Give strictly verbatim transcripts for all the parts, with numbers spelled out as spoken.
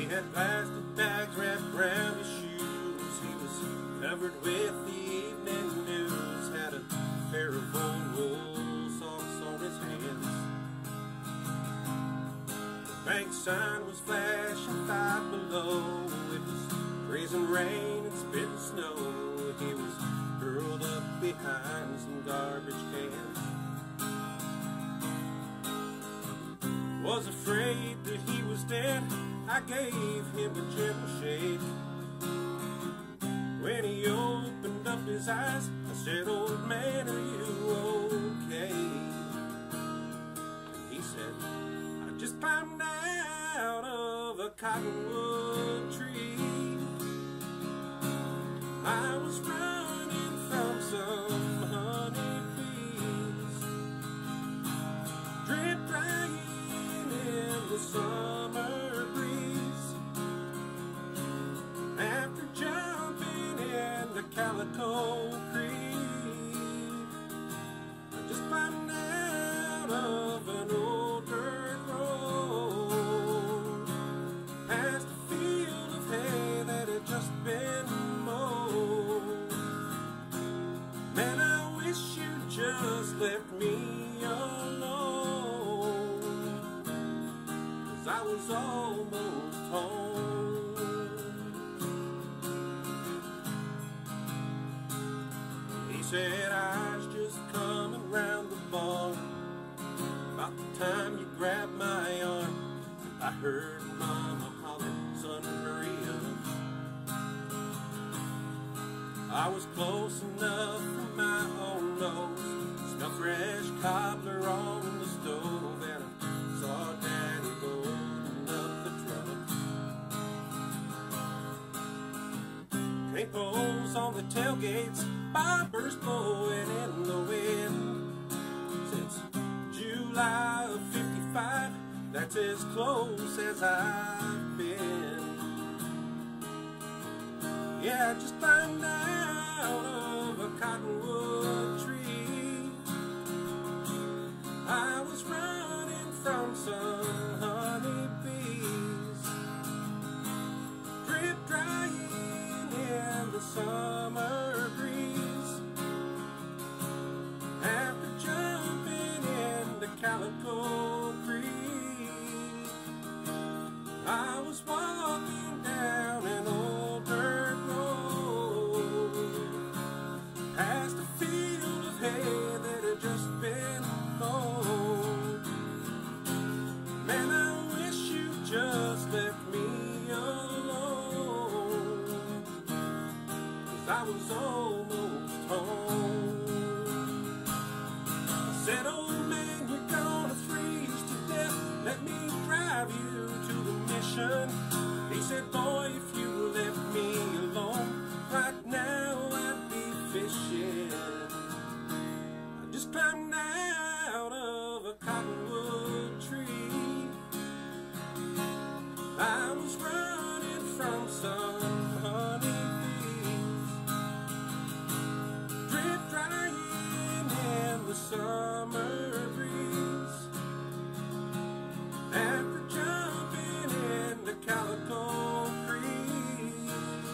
had plastic bags wrapped around his shoes. He was covered with the evening news. Had a pair of old wool socks on his hands. The bank sign was flashing five below. It was freezing rain and spitting snow. He was curled up behind some garbage cans. Was afraid that he was dead. I gave him a gentle shake. When he opened up his eyes, I said, "Old man, are you okay?" And he said, "I just climbed out of a cottonwood tree. I was running from some honeybees, drip drying in the summer breeze. After jumping in the Calico Creek, I just climbed out of an old dirt road, past a field of hay that had just been mowed. Man, I wish you just left me alone, 'cause I was almost home." He said, "I was just coming round the barn about the time you grabbed my arm. I heard Mama holler, 'Son, hurry up.' I was close enough for my own nose. Smelled fresh cobbler on the stove, and I saw Daddy loading up the truck. Paint poles on the tailgates, boppers blowing in the wind. Since July of fifty-five, that's as close as I've been. Yeah, I just climbed out of a cottonwood tree. I was running from some honeybees, drip drying in the summer breeze. After jumping in the Calico Creek, I was walking down an old dirt road, past a field of hay that had just been mowed. Man, I wish you just left me alone, 'cause I was almost home. I said, "Old man, you're gonna freeze to death. Let me drive you to the mission." He said, "Boy, if you left me alone, right now I'd be fishing." I just climbed out of a cottonwood tree. I was running from some honeybees, drip drying in the summer breeze. After jumping in the Calico Creek,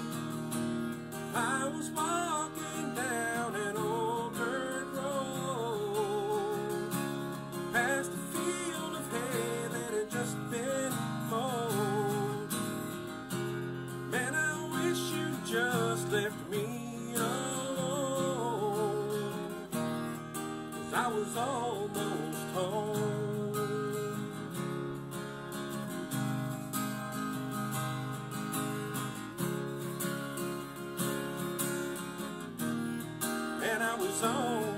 I was walking down an old dirt road, past a field of hay that had just been mowed. Man, I wish you just left me alone, 'cause I was almost home. And I was on